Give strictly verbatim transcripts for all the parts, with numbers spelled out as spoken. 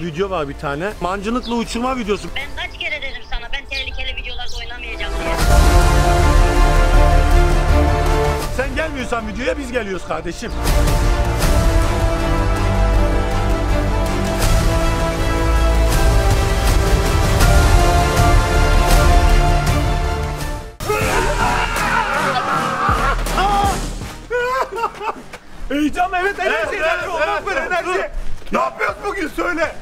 Video var bir tane. Mancınıklı uçurma videosu. Ben kaç kere dedim sana, ben tehlikeli videolarda oynamayacağım diye. Sen gelmiyorsan videoya biz geliyoruz kardeşim. Heyecan, evet, enerji, Evet, enerji, evet, evet, evet, enerji. evet. Ne yapıyoruz bugün, söyle.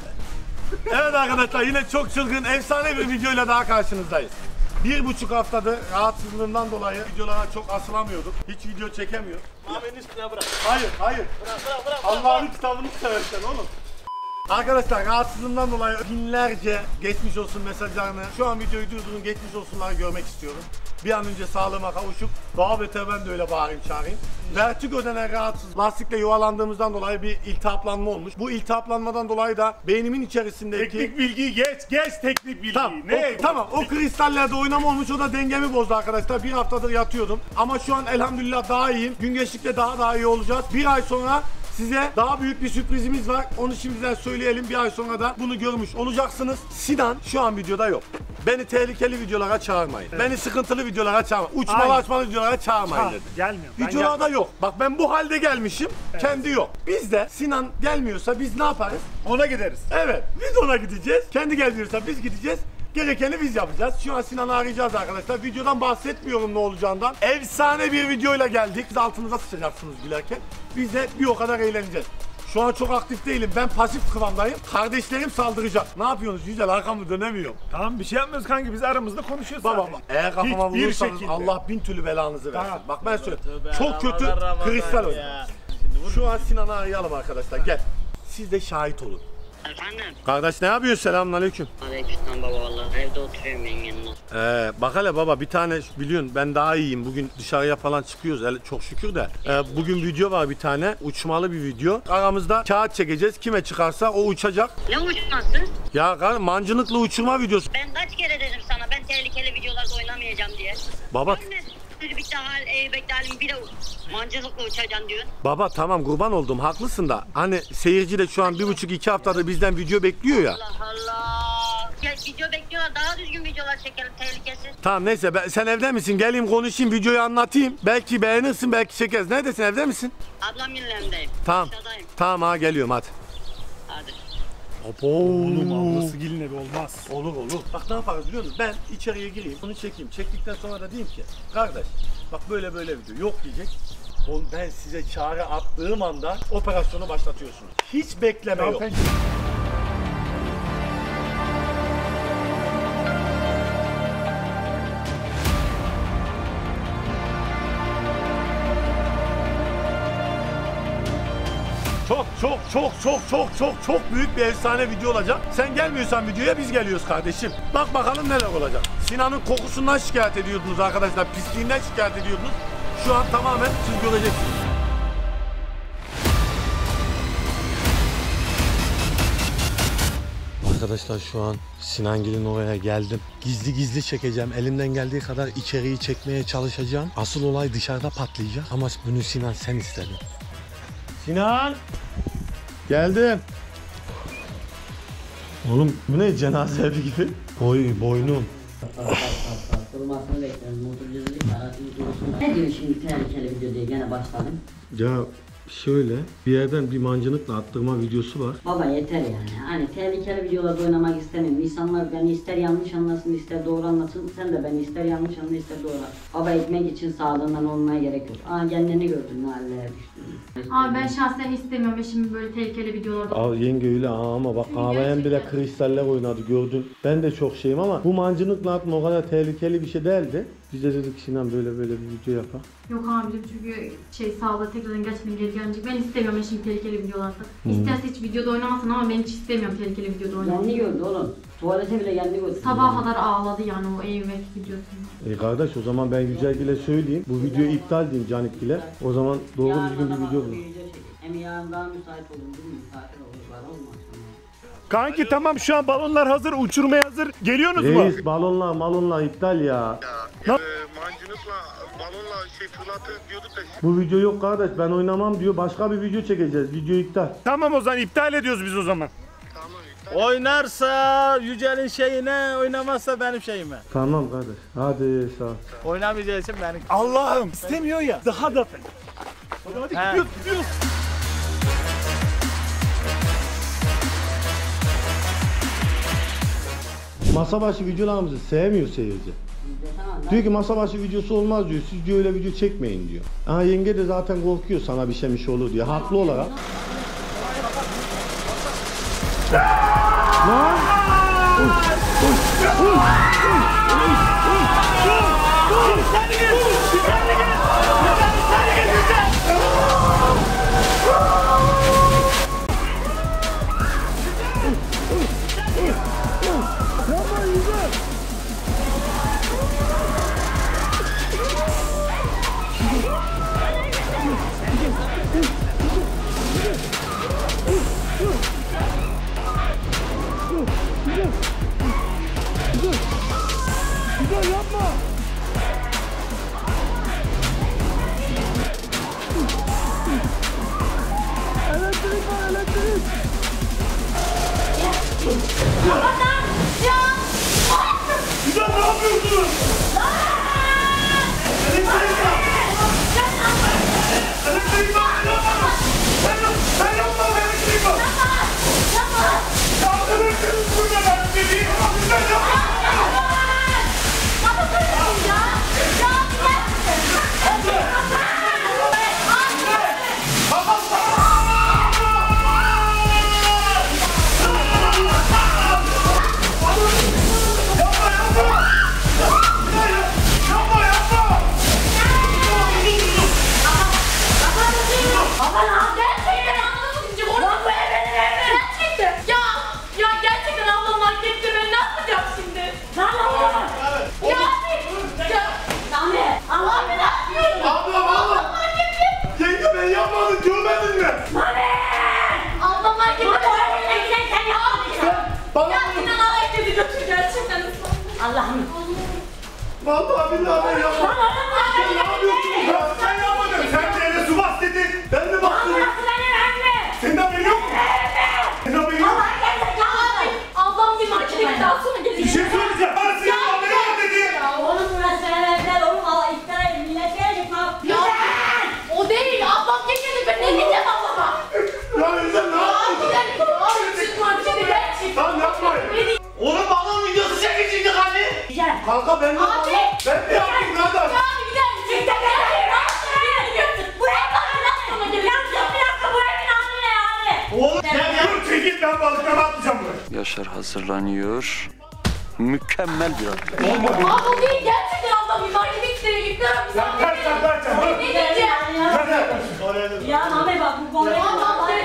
Evet arkadaşlar, yine çok çılgın, efsane bir videoyla daha karşınızdayız. Bir buçuk haftadır rahatsızlığımdan dolayı videolara çok asılamıyorduk. Hiç video çekemiyoruz. Mamenin üstüne bırak. Hayır, hayır. Bırak, bırak, bırak. Allah'ın kitabını seversen oğlum. Arkadaşlar, rahatsızlığımdan dolayı binlerce geçmiş olsun mesajlarını, şu an videoyu durdurun, geçmiş olsunları görmek istiyorum. Bir an önce sağlığıma kavuşup daha beter ben de öyle bağırayım çağırayım. Vertigo denen rahatsız, lastikle yuvalandığımızdan dolayı bir iltihaplanma olmuş. Bu iltihaplanmadan dolayı da beynimin içerisindeki... Teknik bilgiyi geç, geç teknik bilgiyi. Tamam, Ne? o, tamam, o kristallerde oynama olmuş, o da dengemi bozdu arkadaşlar. Bir haftadır yatıyordum ama şu an elhamdülillah daha iyiyim. Gün geçtikçe daha daha iyi olacağız. Bir ay sonra size daha büyük bir sürprizimiz var. Onu şimdiden söyleyelim. Bir ay sonra da bunu görmüş olacaksınız. Sinan şu an videoda yok. Beni tehlikeli videolara çağırmayın. Evet. Beni sıkıntılı videolara çağırmayın. Uçmalı Aynen. açmalı videolara çağırmayın dedi. Gelmiyor. ben Videolarda yok. Bak ben bu halde gelmişim. Evet. Kendi yok. Biz de Sinan gelmiyorsa biz ne yaparız? Ona gideriz. Evet. Biz ona gideceğiz. Kendi gelmiyorsa biz gideceğiz. Gerekeni biz yapacağız. Şu an Sinan'ı arayacağız arkadaşlar. Videodan bahsetmiyorum ne olacağından. Efsane bir videoyla geldik. Siz altınıza sıçacaksınız gülerken. Biz de bir o kadar eğleneceğiz. Şu an çok aktif değilim. Ben pasif kıvamdayım. Kardeşlerim saldıracak. Ne yapıyorsunuz? Güzel, arkamı dönemiyorum. Tamam, bir şey yapmıyoruz kanka. Biz aramızda konuşuyoruz Baba, sadece. eğer kafama Hiçbir vurursanız şekilde. Allah bin türlü belanızı versin. Tamam. Bak ben söyleyeyim. Tövbe, Çok kötü Ramazan, Ramazan kristal ya. oynuyor. Şu an Sinan'ı arayalım arkadaşlar. Gel. Siz de şahit olun. Efendim? Kardeş ne yapıyorsun? Selamünaleyküm. Aleykümselam baba, vallahi evde oturuyorum ben yanına. Ee, bak hele baba, bir tane biliyorsun ben daha iyiyim. Bugün dışarıya falan çıkıyoruz hele, çok şükür de. Ee, bugün video var bir tane, uçmalı bir video. Aramızda kağıt çekeceğiz. Kime çıkarsa o uçacak. Ne uçması? Ya kar, mancınıklı uçurma videosu. Ben kaç kere dedim sana, ben tehlikeli videolarda oynamayacağım diye. Baba Bir bitti hal, eybekli halim, bir de mancılıkla uçacaksın diyorsun. baba tamam kurban oldum, haklısın da. Hani seyirci de şu an bir buçuk iki haftadır bizden video bekliyor ya. Allah Allah. Ya video bekliyorlar, daha düzgün videolar çekelim, tehlikesiz. Tamam neyse, ben, sen evde misin? Geleyim konuşayım, videoyu anlatayım. Belki beğenirsin, belki çekeriz. Neredesin, evde misin? Ablam yanlarındayım. Tamam. Aşağıdayım. Tamam ha, geliyorum hadi. Hadi. Opo. Oğlum, ablası gelin evi olmaz. Olur olur. Bak ne yaparız biliyor musun? Ben içeriye gireyim, onu çekeyim. Çektikten sonra da diyeyim ki kardeş bak böyle böyle video yok diyecek. Oğlum ben size çağrı attığım anda operasyonu başlatıyorsunuz. Hiç bekleme yok. Çok çok çok çok çok çok çok büyük bir efsane video olacak. Sen gelmiyorsan videoya biz geliyoruz kardeşim. Bak bakalım neler olacak. Sinan'ın kokusundan şikayet ediyordunuz arkadaşlar. Pisliğinden şikayet ediyordunuz. Şu an tamamen siz göreceksiniz. Arkadaşlar şu an Sinangil'in oraya geldim. Gizli gizli çekeceğim. Elimden geldiği kadar içeriği çekmeye çalışacağım. Asıl olay dışarıda patlayacak. Ama bunu Sinan sen istedin. Sinan! Geldim. Oğlum bu ne, cenaze evi gibi? Oy boynum. Durmasını bekliyorum. Motorculuğu arasını dursun. Ne diyor şimdi tehlikeli video diye gene başladım. Ya şöyle bir yerden bir mancınıkla attırma videosu var. Baba yeter yani. Hani tehlikeli videolarda oynamak istemiyorum. İnsanlar beni ister yanlış anlasın, ister doğru anlasın. Sen de beni ister yanlış anla, ister doğru anla. Baba ekmek için sağlığından olmaya gerek yok. Aa kendini gördün, ne hallere düştün. Abi ben şahsen istemiyorum eşimin böyle tehlikeli videolarda. Al yenge öyle aa, ama bak ağlayan bile kristaller oynadı gördün. Ben de çok şeyim ama bu mancınıkla atma o kadar tehlikeli bir şey değildi. Biz de dedik Sinan böyle böyle bir video yapar. Yok abicim, çünkü şey sağlığa tekrardan gerçekten geri gelecek. Ben istemiyorum eşim tehlikeli videolarda. İsterse hiç videoda oynamasın ama ben hiç istemiyorum tehlikeli videoda oynamasın. Kendi gördü oğlum. Tuvalete bile kendi gördü. Sabaha kadar ağladı yani o Eyvek videosunda. E kardeş o zaman ben Yücelgil'e söyleyeyim. Bu videoyu iptal diyeyim Canikgil'e. O zaman doğru düzgün bir video bulun. Hem yarın daha müsait olur değil mi? Misafir olur, var olmaz. Kanki tamam, şu an balonlar hazır, uçurmaya hazır. Geliyorsunuz mu? Reis balonla malonla iptal ya. Ya, e, mancınıkla balonla şey fırlatır diyorduk da. Bu video yok kardeş, ben oynamam diyor. Başka bir video çekeceğiz. Video iptal. Tamam o zaman iptal ediyoruz biz o zaman. Tamam iptal Oynarsa Yücel'in şeyine, oynamazsa benim şeyime. Tamam kardeş. Hadi sağ ol. Oynamayacağı için benim. Allah'ım istemiyor ya. Daha da fena. Hadi hadi He. gidiyoruz gidiyoruz. Masa başı videolarımızı sevmiyor seyirci. Tamam, ben- Diyor ki masa başı videosu olmaz diyor. Siz diyor öyle video çekmeyin diyor. Aha yenge de zaten korkuyor sana bir şey bir şey olur diye. Haklı olarak. Lan! Güzel yapma. Elektrik var elektrik. Güzel ne yapıyorsun? Elektrik var. Elektrik var. Sen yap, sen yapma elektrik var. Ya elektrik burada ben dediğim ama güzel yapma. Görmedin mi? Mami! Ablamlar gibi tuvaletine giderken yapmadın. Bana Ya Sinan alay dedi götür gerçekten ıslandım. Allah'ım. Vallahi billahi ben yapmadım. Sen ne yapıyorsun ya? Sen yapmadın. Sen de ele su bas dedin. Ben de bastım. Senin haberin yok mu? Senin haberin yok mu? Ablam bir markete daha sonra gelecek. Bir şey söyleyeceğim. Ben senin haberin yok dedi. Ya oğlum burası vermezler oğlum. Allah iftira edin. Millet gelecek lan. Ya o değil. Ablam getirdi. Ben ne diyeceğim ablama? Ya Yüzden ne yaptın? Gidelim. Abi siz markete gerçekten. Tamam yapmayın. Oğlum balon videosu çekecektik hani. Güzel. Kanka ben de Abi. Ben de yaptım kardeş. Ya abi gidelim. Çekten gidelim. Buraya bak. Biraz sonra geleceğim. Bir dakika bu evin adı ne abi? Oğlum sen dur çekil ben balıkları atlayacağım buraya. Yaşar hazırlanıyor. Mükemmel bir an. Abi o değil. Gerçekten ablam bir markete gidelim. Yüklerim. Sen ters sen ters sen. Ne diyeceğim? Sen ters. Oraya da. Ya Mami bak bu konuyu Ya Mami.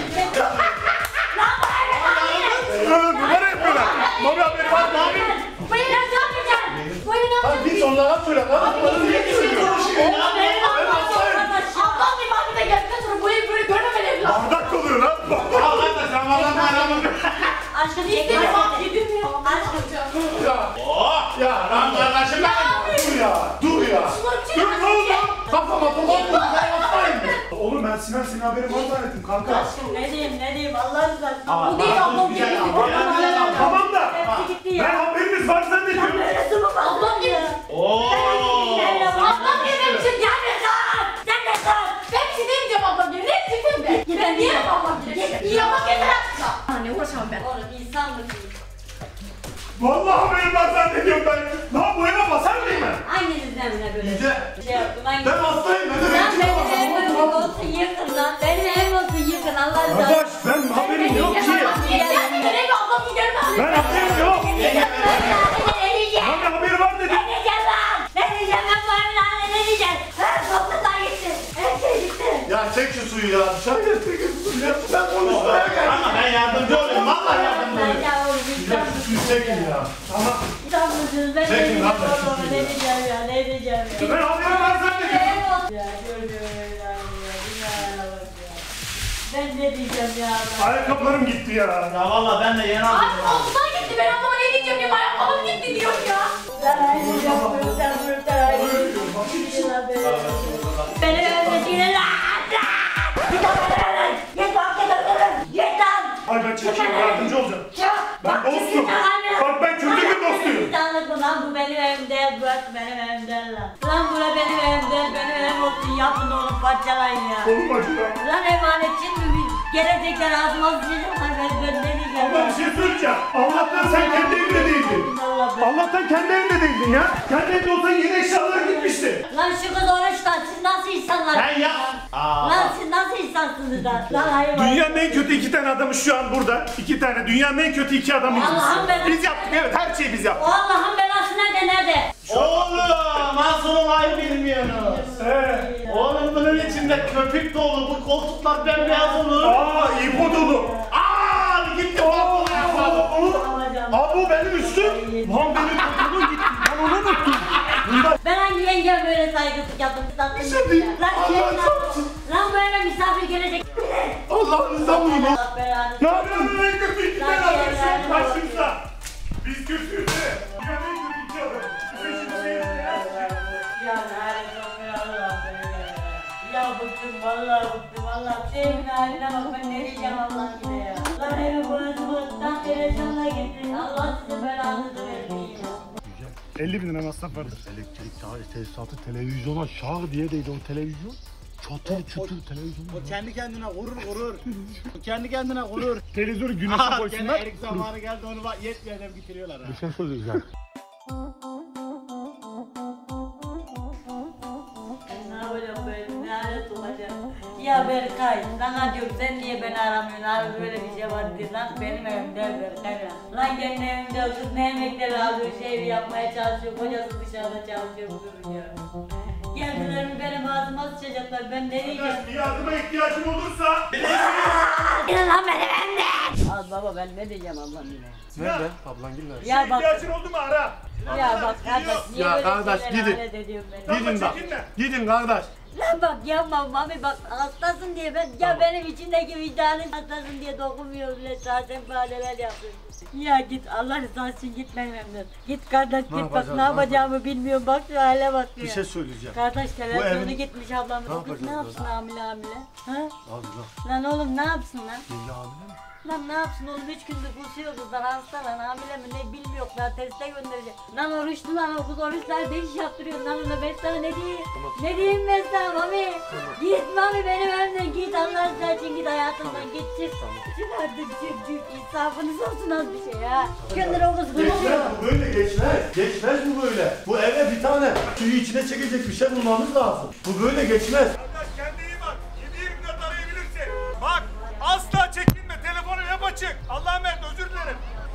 Numara yapıyorlar. Mami haberi var mı abi? Buyurun ne yapacaksın? Buyurun ne Abi git onlara söyle. Kardeş bana niye söylüyorsun? Oğlum benim Ben hastayım. ablam bir markete geldikten sonra bu evi böyle görmemeli lazım. Bardak oluyor lan. Al hadi sen bana bana. Aşkım İstedim çekme. abi yedim ya. Aşkım. Ya. Oh! Ya Lan kardeşim dur ya. Dur ya. Şunları Dur ne oldu? Kafama tokat vurdu. Ben yapmayın mı? Oğlum ben Sinan senin haberin var zannettim kanka. Aşkım ne diyeyim ne diyeyim Allah rızası. Bu değil ablam Güzel getirdi. ama. Tamam da. Hepsi gitti ya. Ben haberimiz var zannediyorum. Böylesi mi kaldı? Ablam geldi. Oo! Ablam gelmemişim gelmesin. Sen de sor. Ben bir şey demeyeceğim ablam geldi. Ne diyeceğim ben? Ben diyemem ablam geldi. İyi ablam geldi artık. Anne uğraşamam ben. Oğlum insan mısın? Vallahi haberim var zannediyorum ben. Lan bu eve basar mıyım ben? Hanginizden ne böyle Güzel. şey yaptın Ben hanginiz? hastayım. Ben de Lan bekliyorum. benim evim olsun yıkın lan. Benim evim olsun yıkın Allah rızası. Arkadaş ben haberim yok ki. Ben de geleyim ablamı görmem. Ben haberim yok. Ne diyeceğim? Ne diyeceğim? Hani haberi var dedi. Ne diyeceğim lan? Ne diyeceğim ben bu evin haline ne diyeceğim? Ha toplumdan gitti. Her şey gitti. Ya çek şu suyu ya. Dışarı gel çek şu suyu ya. Ben konuşmaya geldim. Ama ben yardımcı olayım. Vallahi yardımcı Ben olayım. ya oğlum Ya insan şu suyu çekin ya. Tamam. insan mısınız? Ben ne Çekin diyeceğim lan ben şu oğlum? suyu. Ne diyeceğim ya? Ne diyeceğim ya? Ben haberim var zannediyorum. Ya görmüyorum evladım ya. Dünyaya bak ya. Ben ne diyeceğim ya? Ayakkabılarım gitti ya. Ya valla ben de yeni aldım. Abi omuzdan gitti. Ben ablama ne diyeceğim diye ayakkabım gitti diyor ya. Ben ayrılacağım buradan buradan ayrılacağım. Beni öldürdüğüne lan lan! Bir daha beni öldür! Git bak git öldürün! Git lan! Ay ben çekeyim. sikeyim, yardımcı olacağım. Ben dostum. Bak ben kötü bir dostuyum. Anlatma lan, bu benim evim değil, burası benim evim değil lan. Lan bura benim evim değil, benim evim olsun, yapın oğlum, parçalayın ya. Oğlum acı lan. Lan emanetçi mi? Gelecekler ağzıma sıçacaklar, ben, ben ne diyeceğim? Ama bir şey söyleyeceğim. Allah'tan sen kendi evinde değildin. Allah'tan kendi evinde değildin ya. Kendi evinde olsan yine eşyalar gitmişti. Lan şu kız oruçtan, siz nasıl insanlar? Sen yap. Lan siz nasıl insansınız lan? Lan hayır. Dünyanın en kötü iki tane adamı şu an burada. İki tane. Dünyanın en kötü iki adamıyız Allah'ım biz. ben- Biz yaptık, evet, her şeyi biz yaptık. Allah'ın belası nerede, nerede? Oğlum Masum'un ayı bilmiyorsunuz. Ee, Oğlum bunun içinde köpük dolu, bu koltuklar bembeyaz olur. aa, ipo dolu. Aaa gitti Aa, koltuğu aa, yapmadı. aa, aa, bu benim üstüm. Lan benim koltuğum gitti. Ben onu unuttum. Bunda Ben hangi yengem böyle saygısızlık yaptım? Tatlım. Bir şey değil. Lan şey Allah'ın lan. çarpsın. Lan bu eve misafir gelecek. Allah'ınızdan bunu. Allah belanı. Ne yapıyorsun? En kötü iki tane Lan adam gel, şu an gel. karşımızda. Biz kötüyüz de. Dünyanın en kötü iki adam. Bize şimdi şey Ya lanet olsun Allah beni. Ya bıktım vallahi bıktım vallahi. Şeyimin haline bak, ben ne diyeceğim Allah yine ya. Lan evi bozmaktan televizyonla getirin. Allah size belanızı versin. elli bin lira masraf vardır. Elektrik tesisatı televizyona şar diye değdi o televizyon. Çatır çutur televizyon. O kendi kendine gurur gurur. O kendi kendine gurur. Televizyonu güneşe Aa gene koysunlar. erik zamanı geldi onu bak yetmeden bitiriyorlar ha. Bir şey söyleyeceğim. Ne yapacağım böyle, ne alet olacağım? Ya Berkay, sana diyorum sen niye beni aramıyorsun abi, böyle bir şey var diye. Lan benim evimde Berkay lan. Lan kendi evimde o kız ne yemekler alıyor, şey yapmaya çalışıyor, kocası dışarıda çalışıyor, duruyor. Geldiler mi benim ağzıma sıçacaklar, ben ne diyeceğim? Bir yardıma ihtiyacın olursa. Gidin lan benim evimden! Al baba, ben ne diyeceğim Allah'ım yine? Nerede? Ablan gel nerede? Ya bak, İhtiyacın oldu mu ara. ya bak kardeş, niye Ya böyle kardeş, şeyler gidin. alet ediyorsun beni? Gidin bak. çekinme. Gidin kardeş. Lan bak yapma mami, bak hastasın diye ben, ya benim içindeki vicdanım hastasın diye dokunmuyor bile, zaten faaleler yapıyorsun. Ya git, Allah rızası için git benim evimden. Git kardeş git, bak yapacağız, ne ne yapacağımı bilmiyorum, bak şu hale bak ya. Bir şey söyleyeceğim. Kardeş televizyonu evin- gitmiş ablam, Ne kız yapacağız ne yapsın burada? hamile hamile? Ha? Abi lan. Lan oğlum ne yapsın lan? Yenge hamile mi? Lan ne yapsın oğlum, üç gündür kusuyor kızlar, hasta lan, hamile mi ne bilmiyorlar, teste gönderecek. Lan oruçlu lan, o kız oruçlar beş yaptırıyor lan, ona ben sana ne diyeyim? Ne diyeyim ben sana mami? Git mami benim evimden git, Allah rızası için git hayatımdan, git çık. Çık artık çık çık, insafınız olsun az bir şey ha. Gündür o kız Geçmez konuşuyor. bu böyle geçmez. Geçmez bu böyle. Bu eve bir tane suyu içine çekecek bir şey bulmamız lazım. Bu böyle geçmez. Kardeş kendine iyi bak. yedi yirmi dört arayabilirsin. Bak asla çekinme. Telefonum hep açık. Allah'a emanet, özür dilerim.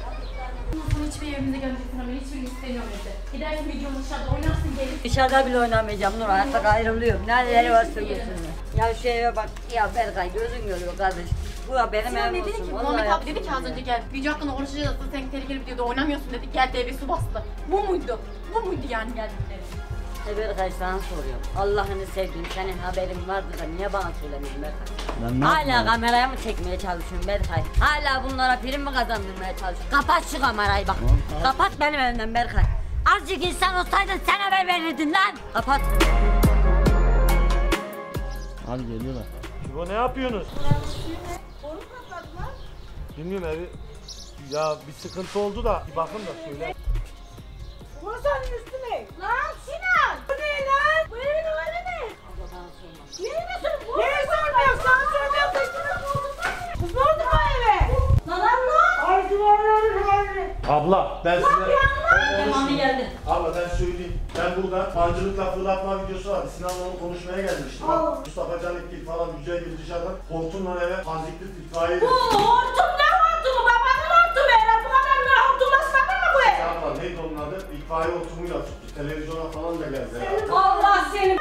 Nasıl hiçbir yerimize göreceksin ama hiçbirini istemiyorum evde. Gidersin videonun dışarıda oynarsın gelir. Dışarıda bile oynamayacağım Nur, artık ayrılıyorum. Nereleri varsa götürün. Ya şu eve bak, ya Berkay gözün görüyor kardeş. Bu da benim Sinan evim ne dedi olsun. ki? Vallahi Muhammed abi dedi yaptım ki az ya. önce gel. Video hakkında konuşacağız. Sen tehlikeli videoda oynamıyorsun dedi. Geldi evi su bastı. Bu muydu? Bu muydu yani geldikleri? E Berkay sana soruyorum. Allah'ını sevdiğim, senin haberin vardı da niye bana söylemiyorsun Berkay? Hala kameraya mı çekmeye çalışıyorsun Berkay? Hala bunlara prim mi kazandırmaya çalışıyorsun? Kapat şu kamerayı bak. Kapat benim evimden Berkay. Azıcık insan olsaydın sen haber verirdin lan. Kapat. Hadi geliyorlar. Bu ne yapıyorsunuz? Bilmiyorum evi. Ya bir sıkıntı oldu da bir bakın da şöyle. Masanın üstüne. Lan Sinan! Bu ne lan? Bu evin hali ne? Niye mi sormuyorsun? Niye sormuyorsun? Sana söylüyorum. Kız ne oldu bu eve? Lan anla! Ay duvarları duvarları. Abla ben size... Mami geldi. Abla ben söyleyeyim. Ben burada mancınıkla fırlatma videosu vardı. Sinan'la onu konuşmaya gelmiştim. Aa. Mustafa Canikgil falan Yücel gibi dışarıdan hortumla eve tanzikli itfaiye Bu hortum ne hortumu? Babanın hortumu eve. Bu kadar ne hortumlaşmadın mı bu eve? Abla neydi onun adı? İtfaiye hortumuyla tuttu. Televizyona falan da geldi. ya. Allah seni.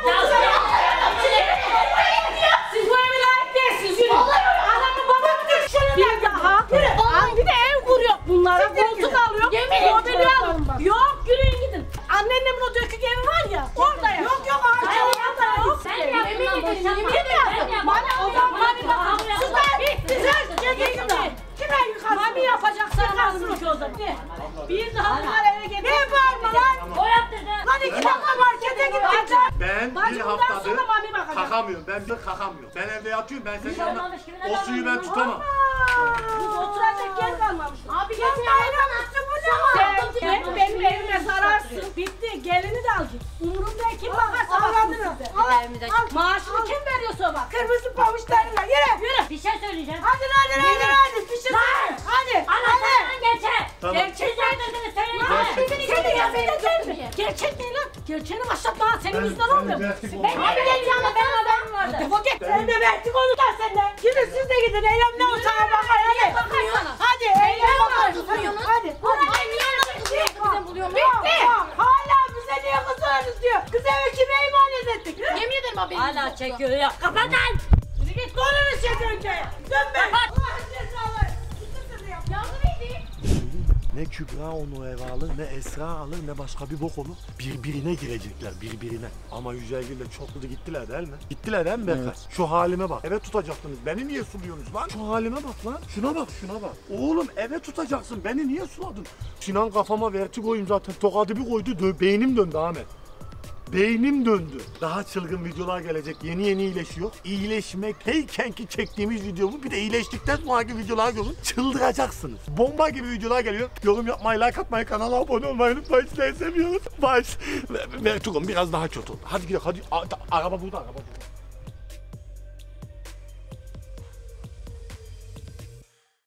Siz bu evi layık değilsiniz. Yürü. Adamın babası düşüşünü bir daha. Yürü. Abi bir de ev kuruyor. Bunlara koltuk alıyor. Mobilya alıyor. Yok yürüyün gidin. Annenin bunun dökük evi var ya. Orada ya. Yok yok ağaç orada yok. Sen yaptın lan, boşanma. Kim yaptı? Bana o zaman mami bakalım. Sus lan. Sus. Çekil gidin. Kime yıkarsın? Mami yapacak sana ki o zaman. Bir daha bunlar eve getir. Ne var mı lan? O yaptı da. Lan iki dakika markete git. Ben bir Bacı bundan haftadır... sonra mami bakacak. Kakamıyorum. Ben bir kakamıyorum. Ben evde yatıyorum. Ben senin yanına olmamış gibi o suyu ben tutamam. Kız oturacak yer kalmamış. Abi geçen ayran attı bu ne var? Sen benim evime zararsın. Bitti. Gelini de al git. Umurumda kim bakarsa baksın size. Evimize Maaşını kim veriyorsa bak. Kırmızı pamuçlarıyla yürü. Yürü. bir şey söyleyeceğim. Hadi hadi hadi hadi. Bir şey söyle. Hadi. Anlatsana geçer. Tamam. Gerçek nerede söyleyeceğim. Seni ya seni seni. Gerçek değil lan. Gerçeğini başlatma ha. Senin yüzünden olmuyor. Ben abi geleceğim ben haberim vardı. Defol git. Sen de verdik onu da sen de. Gidin siz de gidin. Eylem ne olsa bakar hadi. Hadi eylem bakar. Hadi. Ay niye anlamak için bize buluyorum? Bitti. Hala bize niye kızıyorsunuz diyor. Kız eve kime emanet ettik? Yemin ederim abi. Hala çekiyor ya. Kapat lan. Yürü git konunu çek önce. Dön be. Allah'ın cezaları. Gitsin ya. Yardım edeyim. Ne Kübra onu eve alır, ne Esra alır, ne başka bir bok olur. Birbirine girecekler, birbirine. Ama Yücelgil de çok hızlı gittiler değil mi? Gittiler değil mi Berkay? Evet. Şu halime bak. Eve tutacaktınız. Beni niye suluyorsunuz lan? Şu halime bak lan. Şuna bak, şuna bak. Oğlum eve tutacaksın. Beni niye suladın? Sinan kafama vertigoyum zaten. Tokadı bir koydu. Dö beynim döndü Ahmet. Beynim döndü. Daha çılgın videolar gelecek. Yeni yeni iyileşiyor. İyileşmekteyken ki çektiğimiz videomu bir de iyileştikten sonraki videolar görün. Çıldıracaksınız. Bomba gibi videolar geliyor. Yorum yapmayı, like atmayı, kanala abone olmayı unutmayın. Sizleri seviyoruz. Baş. Vertigo'm biraz daha kötü oldu. Hadi gidelim. Hadi. A- araba burada, araba burada.